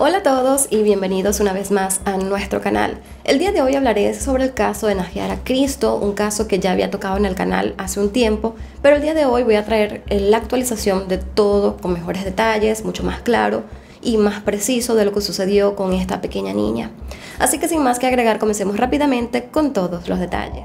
Hola a todos y bienvenidos una vez más a nuestro canal. El día de hoy hablaré sobre el caso de Najiara Cristo, un caso que ya había tocado en el canal hace un tiempo, pero el día de hoy voy a traer la actualización de todo con mejores detalles, mucho más claro y más preciso de lo que sucedió con esta pequeña niña. Así que sin más que agregar, comencemos rápidamente con todos los detalles.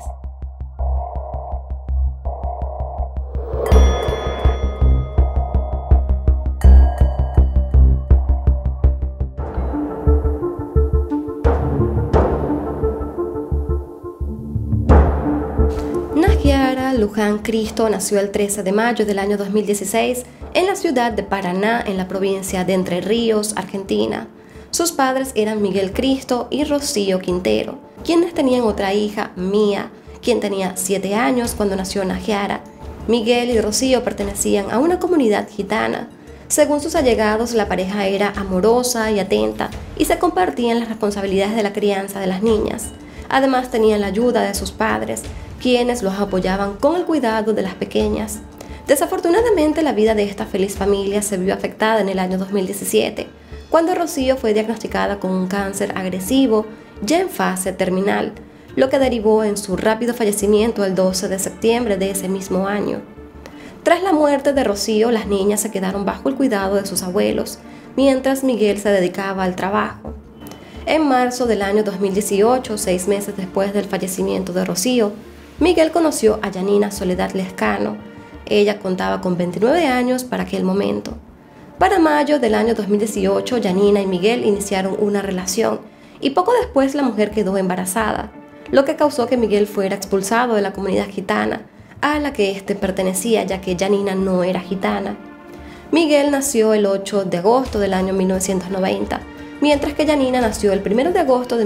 Najiara Luján Cristo nació el 13 de mayo del año 2016 en la ciudad de Paraná, en la provincia de Entre Ríos, Argentina. Sus padres eran Miguel Cristo y Rocío Quintero, quienes tenían otra hija, Mía, quien tenía 7 años cuando nació Najiara. Miguel y Rocío pertenecían a una comunidad gitana. Según sus allegados, la pareja era amorosa y atenta y se compartían las responsabilidades de la crianza de las niñas. Además, tenían la ayuda de sus padres, quienes los apoyaban con el cuidado de las pequeñas. Desafortunadamente, la vida de esta feliz familia se vio afectada en el año 2017, cuando Rocío fue diagnosticada con un cáncer agresivo ya en fase terminal, lo que derivó en su rápido fallecimiento el 12 de septiembre de ese mismo año. Tras la muerte de Rocío, las niñas se quedaron bajo el cuidado de sus abuelos, mientras Miguel se dedicaba al trabajo. En marzo del año 2018, 6 meses después del fallecimiento de Rocío, Miguel conoció a Yanina Soledad Lescano. Ella contaba con 29 años para aquel momento. Para mayo del año 2018, Yanina y Miguel iniciaron una relación y poco después la mujer quedó embarazada, lo que causó que Miguel fuera expulsado de la comunidad gitana a la que éste pertenecía, ya que Yanina no era gitana. Miguel nació el 8 de agosto del año 1990, mientras que Yanina nació el 1 de agosto de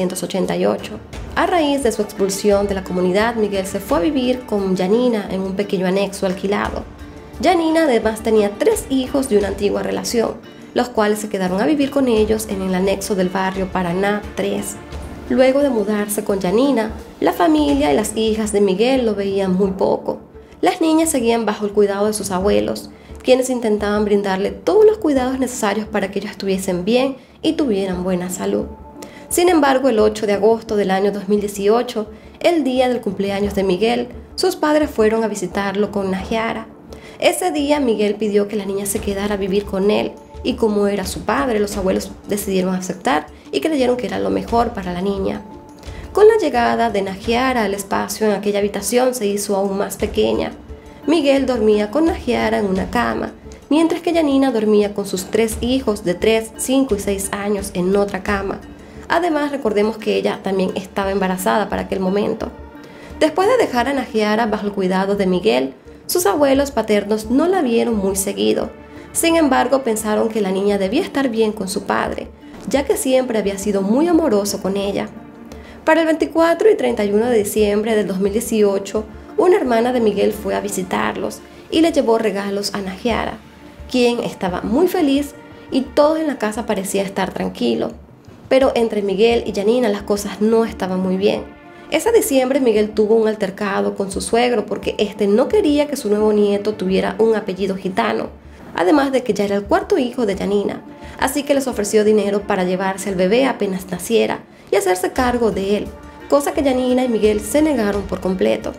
1988. A raíz de su expulsión de la comunidad, Miguel se fue a vivir con Yanina en un pequeño anexo alquilado. Yanina además tenía 3 hijos de una antigua relación, los cuales se quedaron a vivir con ellos en el anexo del barrio Paraná 3. Luego de mudarse con Yanina, la familia y las hijas de Miguel lo veían muy poco. Las niñas seguían bajo el cuidado de sus abuelos, quienes intentaban brindarle todos los cuidados necesarios para que ellos estuviesen bien y tuvieran buena salud. Sin embargo, el 8 de agosto del año 2018, el día del cumpleaños de Miguel, sus padres fueron a visitarlo con Najiara. Ese día Miguel pidió que la niña se quedara a vivir con él y como era su padre, los abuelos decidieron aceptar y creyeron que era lo mejor para la niña. Con la llegada de Najiara, el espacio en aquella habitación se hizo aún más pequeña. Miguel dormía con Najiara en una cama, mientras que Yanina dormía con sus 3 hijos de 3, 5 y 6 años en otra cama. Además, recordemos que ella también estaba embarazada para aquel momento. Después de dejar a Najiara bajo el cuidado de Miguel, sus abuelos paternos no la vieron muy seguido. Sin embargo, pensaron que la niña debía estar bien con su padre, ya que siempre había sido muy amoroso con ella. Para el 24 y 31 de diciembre del 2018, una hermana de Miguel fue a visitarlos y le llevó regalos a Najiara, quien estaba muy feliz y todo en la casa parecía estar tranquilo. Pero entre Miguel y Yanina las cosas no estaban muy bien. Ese diciembre Miguel tuvo un altercado con su suegro porque este no quería que su nuevo nieto tuviera un apellido gitano, además de que ya era el 4º hijo de Yanina, así que les ofreció dinero para llevarse al bebé apenas naciera y hacerse cargo de él, cosa que Yanina y Miguel se negaron por completo.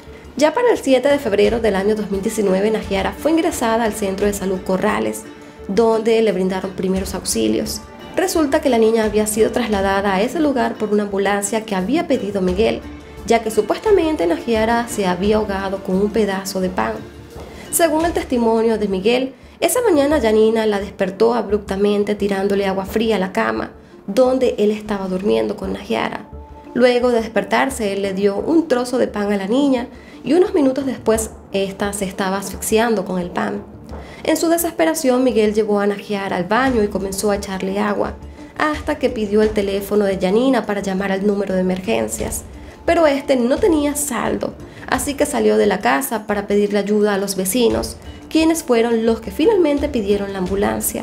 Ya para el 7 de febrero del año 2019, Najiara fue ingresada al Centro de Salud Corrales, donde le brindaron primeros auxilios. Resulta que la niña había sido trasladada a ese lugar por una ambulancia que había pedido Miguel, ya que supuestamente Najiara se había ahogado con un pedazo de pan. Según el testimonio de Miguel, esa mañana Yanina la despertó abruptamente tirándole agua fría a la cama, donde él estaba durmiendo con Najiara. Luego de despertarse, él le dio un trozo de pan a la niña y unos minutos después, ésta se estaba asfixiando con el pan. En su desesperación, Miguel llevó a Najiara al baño y comenzó a echarle agua, hasta que pidió el teléfono de Yanina para llamar al número de emergencias. Pero este no tenía saldo, así que salió de la casa para pedirle ayuda a los vecinos, quienes fueron los que finalmente pidieron la ambulancia.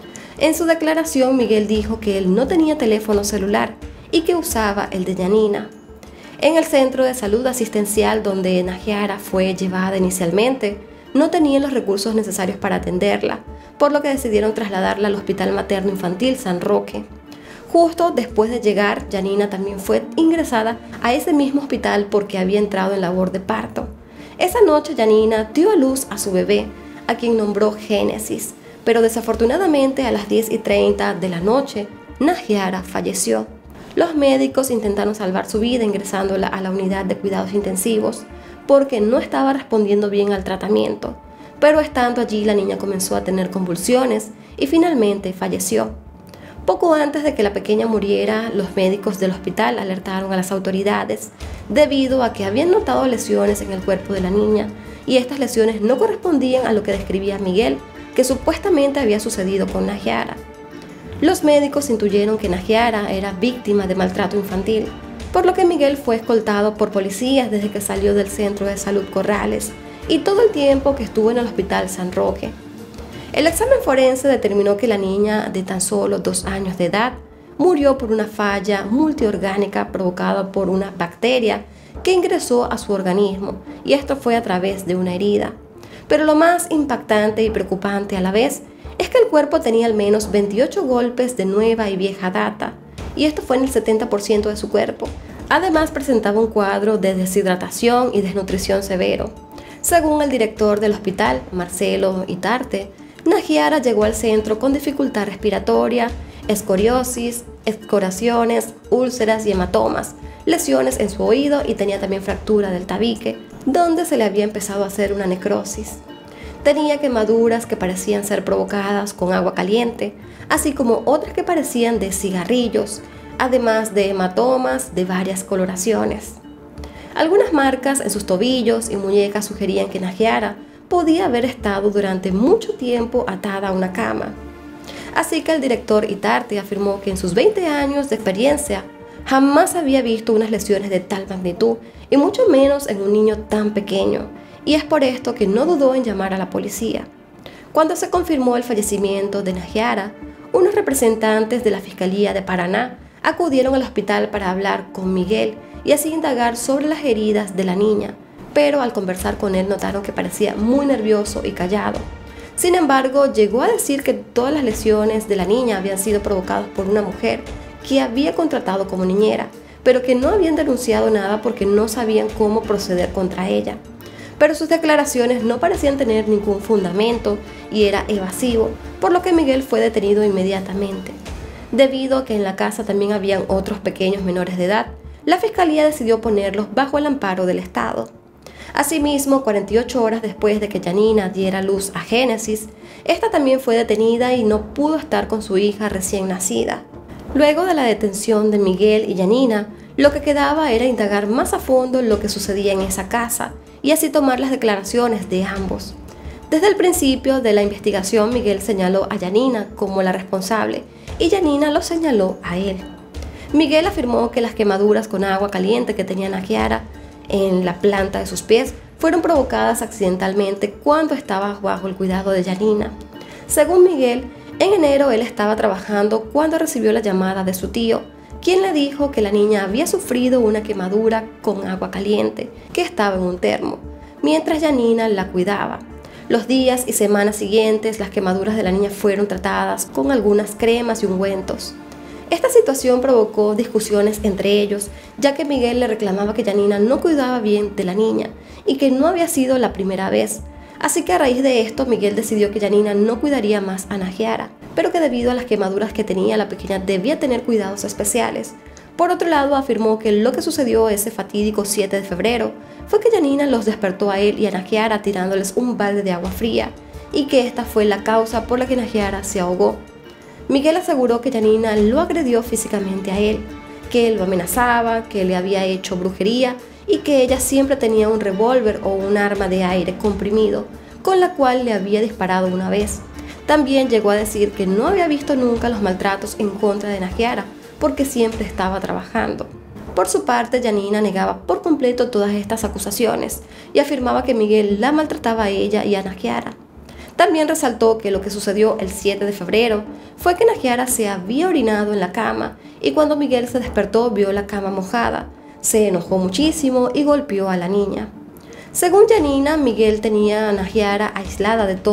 En su declaración, Miguel dijo que él no tenía teléfono celular y que usaba el de Yanina. En el centro de salud asistencial donde Najiara fue llevada inicialmente, no tenían los recursos necesarios para atenderla, por lo que decidieron trasladarla al Hospital Materno Infantil San Roque. Justo después de llegar, Yanina también fue ingresada a ese mismo hospital porque había entrado en labor de parto. Esa noche Yanina dio a luz a su bebé, a quien nombró Génesis, pero desafortunadamente a las 10:30 de la noche, Najiara falleció. Los médicos intentaron salvar su vida ingresándola a la unidad de cuidados intensivos porque no estaba respondiendo bien al tratamiento, pero estando allí la niña comenzó a tener convulsiones y finalmente falleció. Poco antes de que la pequeña muriera, los médicos del hospital alertaron a las autoridades debido a que habían notado lesiones en el cuerpo de la niña y estas lesiones no correspondían a lo que describía Miguel, que supuestamente había sucedido con Najiara. Los médicos intuyeron que Najiara era víctima de maltrato infantil, por lo que Miguel fue escoltado por policías desde que salió del Centro de Salud Corrales y todo el tiempo que estuvo en el Hospital San Roque. El examen forense determinó que la niña de tan solo 2 años de edad murió por una falla multiorgánica provocada por una bacteria que ingresó a su organismo, y esto fue a través de una herida. Pero lo más impactante y preocupante a la vez es que el cuerpo tenía al menos 28 golpes de nueva y vieja data, y esto fue en el 70% de su cuerpo. Además presentaba un cuadro de deshidratación y desnutrición severo. Según el director del hospital, Marcelo Itarte, Najiara llegó al centro con dificultad respiratoria, escoriosis, escoraciones, úlceras y hematomas, lesiones en su oído y tenía también fractura del tabique, donde se le había empezado a hacer una necrosis. Tenía quemaduras que parecían ser provocadas con agua caliente, así como otras que parecían de cigarrillos, además de hematomas de varias coloraciones. Algunas marcas en sus tobillos y muñecas sugerían que Najiara podía haber estado durante mucho tiempo atada a una cama. Así que el director Itarte afirmó que en sus 20 años de experiencia jamás había visto unas lesiones de tal magnitud y mucho menos en un niño tan pequeño, y es por esto que no dudó en llamar a la policía. Cuando se confirmó el fallecimiento de Najiara, unos representantes de la Fiscalía de Paraná acudieron al hospital para hablar con Miguel y así indagar sobre las heridas de la niña, pero al conversar con él notaron que parecía muy nervioso y callado. Sin embargo, llegó a decir que todas las lesiones de la niña habían sido provocadas por una mujer que había contratado como niñera, pero que no habían denunciado nada porque no sabían cómo proceder contra ella. Pero sus declaraciones no parecían tener ningún fundamento y era evasivo, por lo que Miguel fue detenido inmediatamente. Debido a que en la casa también habían otros pequeños menores de edad, la Fiscalía decidió ponerlos bajo el amparo del Estado. Asimismo, 48 horas después de que Yanina diera luz a Génesis, esta también fue detenida y no pudo estar con su hija recién nacida. Luego de la detención de Miguel y Yanina, lo que quedaba era indagar más a fondo lo que sucedía en esa casa y así tomar las declaraciones de ambos. Desde el principio de la investigación, Miguel señaló a Yanina como la responsable y Yanina lo señaló a él. Miguel afirmó que las quemaduras con agua caliente que tenía Najiara en la planta de sus pies fueron provocadas accidentalmente cuando estaba bajo el cuidado de Yanina. Según Miguel, en enero él estaba trabajando cuando recibió la llamada de su tío, quien le dijo que la niña había sufrido una quemadura con agua caliente que estaba en un termo, mientras Yanina la cuidaba. Los días y semanas siguientes, las quemaduras de la niña fueron tratadas con algunas cremas y ungüentos. Esta situación provocó discusiones entre ellos, ya que Miguel le reclamaba que Yanina no cuidaba bien de la niña y que no había sido la primera vez. Así que a raíz de esto, Miguel decidió que Yanina no cuidaría más a Najiara, pero que debido a las quemaduras que tenía, la pequeña debía tener cuidados especiales. Por otro lado, afirmó que lo que sucedió ese fatídico 7 de febrero fue que Yanina los despertó a él y a Najiara tirándoles un balde de agua fría, y que esta fue la causa por la que Najiara se ahogó. Miguel aseguró que Yanina lo agredió físicamente a él, que él lo amenazaba, que le había hecho brujería y que ella siempre tenía un revólver o un arma de aire comprimido, con la cual le había disparado una vez. También llegó a decir que no había visto nunca los maltratos en contra de Najiara, porque siempre estaba trabajando. Por su parte, Yanina negaba por completo todas estas acusaciones y afirmaba que Miguel la maltrataba a ella y a Najiara. También resaltó que lo que sucedió el 7 de febrero fue que Najiara se había orinado en la cama y cuando Miguel se despertó vio la cama mojada. Se enojó muchísimo y golpeó a la niña. Según Yanina, Miguel tenía a Najiara aislada de todos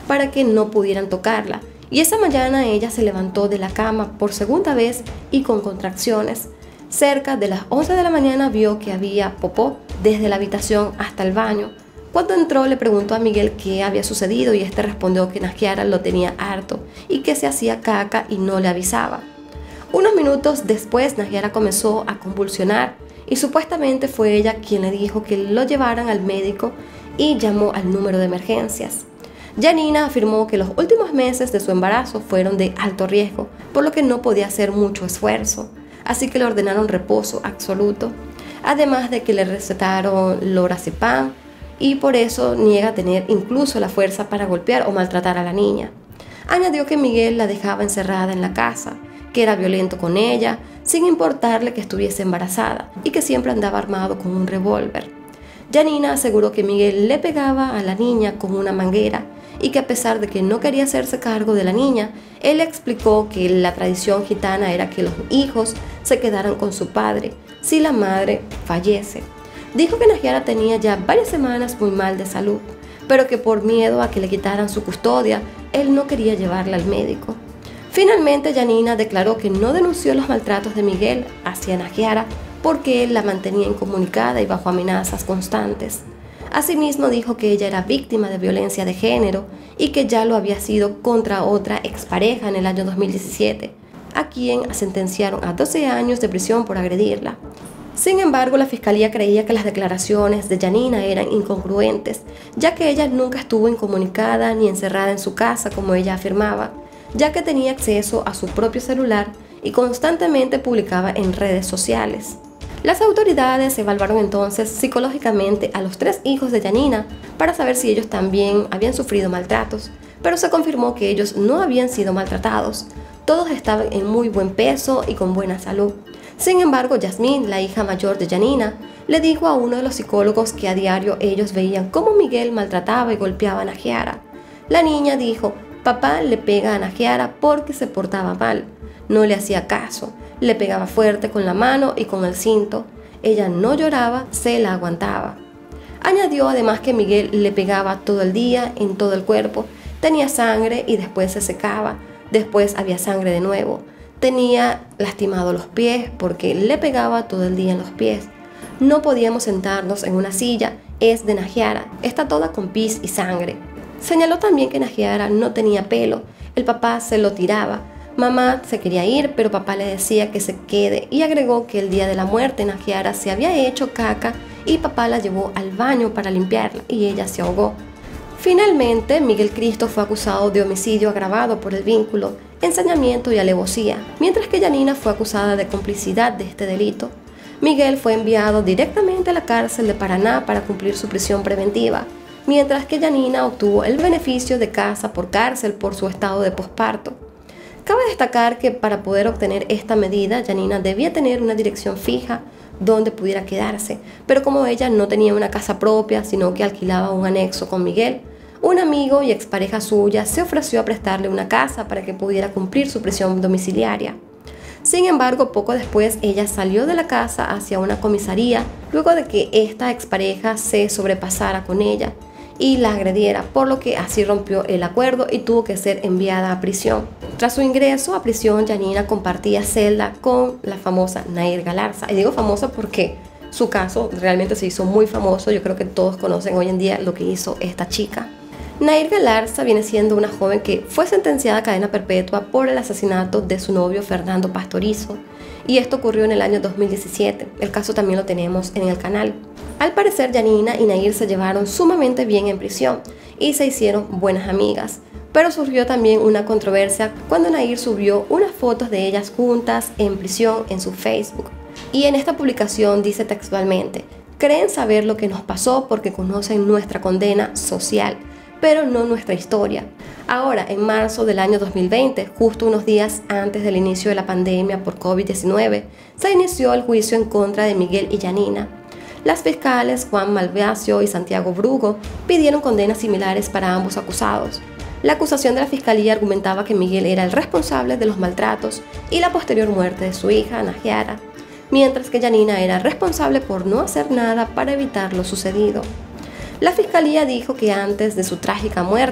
para que no pudieran tocarla. Y esa mañana ella se levantó de la cama por segunda vez y con contracciones. Cerca de las 11 de la mañana vio que había popó desde la habitación hasta el baño. Cuando entró le preguntó a Miguel qué había sucedido y este respondió que Najkiara lo tenía harto y que se hacía caca y no le avisaba. Unos minutos después Najkiara comenzó a convulsionar y supuestamente fue ella quien le dijo que lo llevaran al médico y llamó al número de emergencias. Janina afirmó que los últimos meses de su embarazo fueron de alto riesgo, por lo que no podía hacer mucho esfuerzo, así que le ordenaron reposo absoluto, además de que le recetaron lorazepam y por eso niega tener incluso la fuerza para golpear o maltratar a la niña. Añadió que Miguel la dejaba encerrada en la casa, que era violento con ella, sin importarle que estuviese embarazada y que siempre andaba armado con un revólver. Janina aseguró que Miguel le pegaba a la niña con una manguera y que a pesar de que no quería hacerse cargo de la niña, él explicó que la tradición gitana era que los hijos se quedaran con su padre si la madre fallece. Dijo que Najkiara tenía ya varias semanas muy mal de salud, pero que por miedo a que le quitaran su custodia, él no quería llevarla al médico. Finalmente, Janina declaró que no denunció los maltratos de Miguel hacia Najkiara porque él la mantenía incomunicada y bajo amenazas constantes. Asimismo, dijo que ella era víctima de violencia de género y que ya lo había sido contra otra expareja en el año 2017, a quien sentenciaron a 12 años de prisión por agredirla. Sin embargo, la fiscalía creía que las declaraciones de Janina eran incongruentes, ya que ella nunca estuvo incomunicada ni encerrada en su casa como ella afirmaba, ya que tenía acceso a su propio celular y constantemente publicaba en redes sociales. Las autoridades evaluaron entonces psicológicamente a los 3 hijos de Janina para saber si ellos también habían sufrido maltratos, pero se confirmó que ellos no habían sido maltratados. Todos estaban en muy buen peso y con buena salud. Sin embargo, Yasmín, la hija mayor de Janina, le dijo a uno de los psicólogos que a diario ellos veían cómo Miguel maltrataba y golpeaba a Najkiara. La niña dijo: papá le pega a Najkiara porque se portaba mal. No le hacía caso, le pegaba fuerte con la mano y con el cinto. Ella no lloraba, se la aguantaba. Añadió además que Miguel le pegaba todo el día, en todo el cuerpo. Tenía sangre y después se secaba. Después había sangre de nuevo. Tenía lastimado los pies porque le pegaba todo el día en los pies. No podíamos sentarnos en una silla, es de Najkiara, está toda con pis y sangre. Señaló también que Najkiara no tenía pelo, el papá se lo tiraba. Mamá se quería ir, pero papá le decía que se quede y agregó que el día de la muerte Najkiara se había hecho caca y papá la llevó al baño para limpiarla y ella se ahogó. Finalmente, Miguel Cristo fue acusado de homicidio agravado por el vínculo, ensañamiento y alevosía, mientras que Janina fue acusada de complicidad de este delito. Miguel fue enviado directamente a la cárcel de Paraná para cumplir su prisión preventiva, mientras que Janina obtuvo el beneficio de casa por cárcel por su estado de posparto. Cabe destacar que para poder obtener esta medida, Janina debía tener una dirección fija donde pudiera quedarse, pero como ella no tenía una casa propia, sino que alquilaba un anexo con Miguel, un amigo y expareja suya se ofreció a prestarle una casa para que pudiera cumplir su prisión domiciliaria. Sin embargo, poco después ella salió de la casa hacia una comisaría luego de que esta expareja se sobrepasara con ella y la agrediera, por lo que así rompió el acuerdo y tuvo que ser enviada a prisión. Tras su ingreso a prisión, Janina compartía celda con la famosa Nair Galarza. Y digo famosa porque su caso realmente se hizo muy famoso. Yo creo que todos conocen hoy en día lo que hizo esta chica. Nair Galarza viene siendo una joven que fue sentenciada a cadena perpetua por el asesinato de su novio Fernando Pastorizo, y esto ocurrió en el año 2017. El caso también lo tenemos en el canal. Al parecer, Janina y Nair se llevaron sumamente bien en prisión y se hicieron buenas amigas, pero surgió también una controversia cuando Nair subió unas fotos de ellas juntas en prisión en su Facebook. Y en esta publicación dice textualmente: creen saber lo que nos pasó porque conocen nuestra condena social, pero no nuestra historia. Ahora, en marzo del año 2020, justo unos días antes del inicio de la pandemia por COVID-19, se inició el juicio en contra de Miguel y Janina. Las fiscales Juan Malvacio y Santiago Brugo pidieron condenas similares para ambos acusados. La acusación de la fiscalía argumentaba que Miguel era el responsable de los maltratos y la posterior muerte de su hija, Najkiara, mientras que Janina era responsable por no hacer nada para evitar lo sucedido. La fiscalía dijo que antes de su trágica muerte,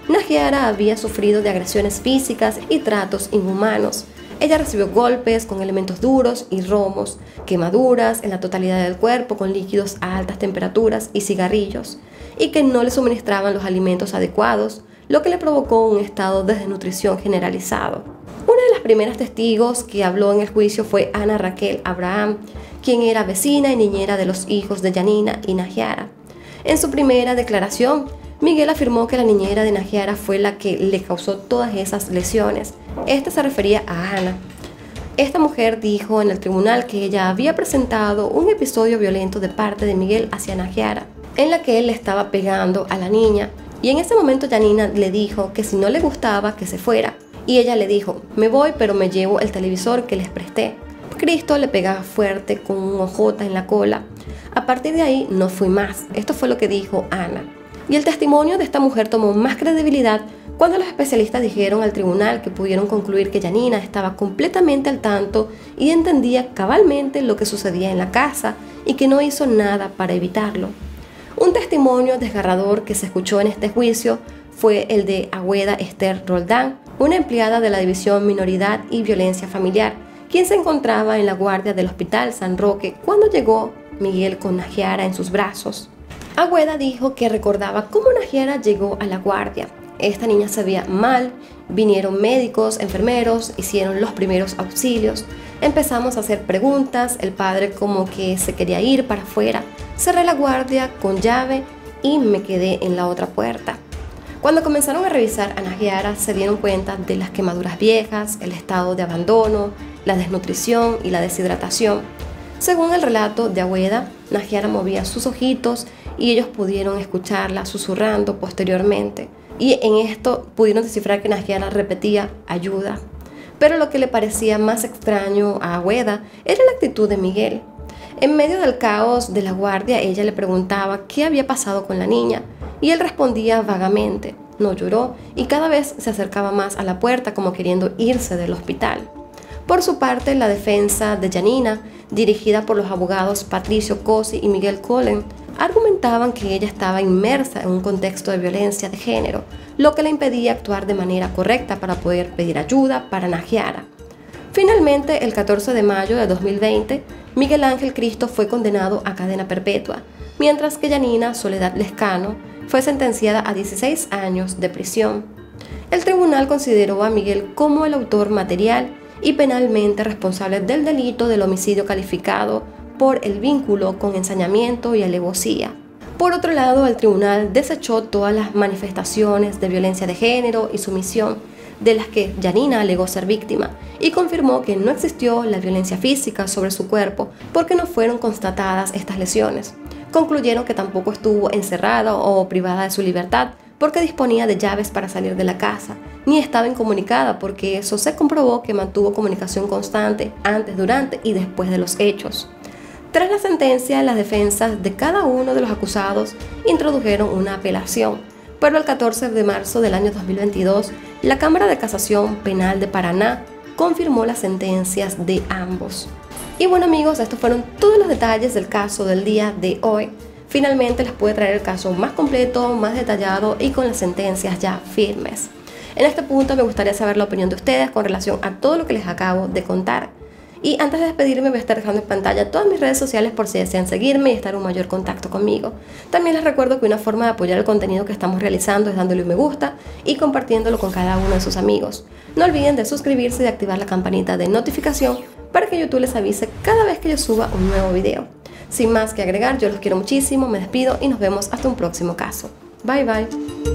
Najiara había sufrido de agresiones físicas y tratos inhumanos. Ella recibió golpes con elementos duros y romos, quemaduras en la totalidad del cuerpo con líquidos a altas temperaturas y cigarrillos, y que no le suministraban los alimentos adecuados, lo que le provocó un estado de desnutrición generalizado. Una de las primeras testigos que habló en el juicio fue Ana Raquel Abraham, quien era vecina y niñera de los hijos de Yanina y Najiara. En su primera declaración, Miguel afirmó que la niñera de Najiara fue la que le causó todas esas lesiones. Esta se refería a Ana. Esta mujer dijo en el tribunal que ella había presentado un episodio violento de parte de Miguel hacia Najiara, en la que él le estaba pegando a la niña. Y en ese momento Yanina le dijo que si no le gustaba que se fuera. Y ella le dijo, me voy pero me llevo el televisor que les presté. Cristo le pegaba fuerte con un ojota en la cola. A partir de ahí no fui más. Esto fue lo que dijo Ana. Y el testimonio de esta mujer tomó más credibilidad cuando los especialistas dijeron al tribunal que pudieron concluir que Yanina estaba completamente al tanto y entendía cabalmente lo que sucedía en la casa y que no hizo nada para evitarlo. Un testimonio desgarrador que se escuchó en este juicio fue el de Agüeda Esther Roldán, una empleada de la División Minoridad y Violencia Familiar, quien se encontraba en la guardia del Hospital San Roque cuando llegó Miguel con Najiara en sus brazos. Agüeda dijo que recordaba cómo Najiara llegó a la guardia. Esta niña se veía mal, vinieron médicos, enfermeros, hicieron los primeros auxilios, empezamos a hacer preguntas, el padre como que se quería ir para afuera, cerré la guardia con llave y me quedé en la otra puerta. Cuando comenzaron a revisar a Najiara se dieron cuenta de las quemaduras viejas, el estado de abandono, la desnutrición y la deshidratación. Según el relato de Agüeda, Najiara movía sus ojitos y ellos pudieron escucharla susurrando posteriormente. Y en esto pudieron descifrar que Najiara repetía ayuda. Pero lo que le parecía más extraño a Agüeda era la actitud de Miguel. En medio del caos de la guardia, ella le preguntaba qué había pasado con la niña y él respondía vagamente, no lloró y cada vez se acercaba más a la puerta como queriendo irse del hospital. Por su parte, la defensa de Yanina, dirigida por los abogados Patricio Cosi y Miguel Collen, argumentaban que ella estaba inmersa en un contexto de violencia de género, lo que le impedía actuar de manera correcta para poder pedir ayuda para Najiara. Finalmente, el 14 de mayo de 2020, Miguel Ángel Cristo fue condenado a cadena perpetua, mientras que Yanina Soledad Lescano fue sentenciada a 16 años de prisión. El tribunal consideró a Miguel como el autor material y penalmente responsable del delito del homicidio calificado por el vínculo con ensañamiento y alevosía. Por otro lado, el tribunal desechó todas las manifestaciones de violencia de género y sumisión de las que Yanina alegó ser víctima y confirmó que no existió la violencia física sobre su cuerpo porque no fueron constatadas estas lesiones. Concluyeron que tampoco estuvo encerrada o privada de su libertad porque disponía de llaves para salir de la casa, ni estaba incomunicada porque eso se comprobó que mantuvo comunicación constante antes, durante y después de los hechos. Tras la sentencia, las defensas de cada uno de los acusados introdujeron una apelación, pero el 14 de marzo del año 2022, la Cámara de Casación Penal de Paraná confirmó las sentencias de ambos. Y bueno amigos, estos fueron todos los detalles del caso del día de hoy. Finalmente les pude traer el caso más completo, más detallado y con las sentencias ya firmes. En este punto me gustaría saber la opinión de ustedes con relación a todo lo que les acabo de contar. Y antes de despedirme voy a estar dejando en pantalla todas mis redes sociales por si desean seguirme y estar en un mayor contacto conmigo. También les recuerdo que una forma de apoyar el contenido que estamos realizando es dándole un me gusta y compartiéndolo con cada uno de sus amigos. No olviden de suscribirse y de activar la campanita de notificación para que YouTube les avise cada vez que yo suba un nuevo video. Sin más que agregar, yo los quiero muchísimo, me despido y nos vemos hasta un próximo caso. Bye bye.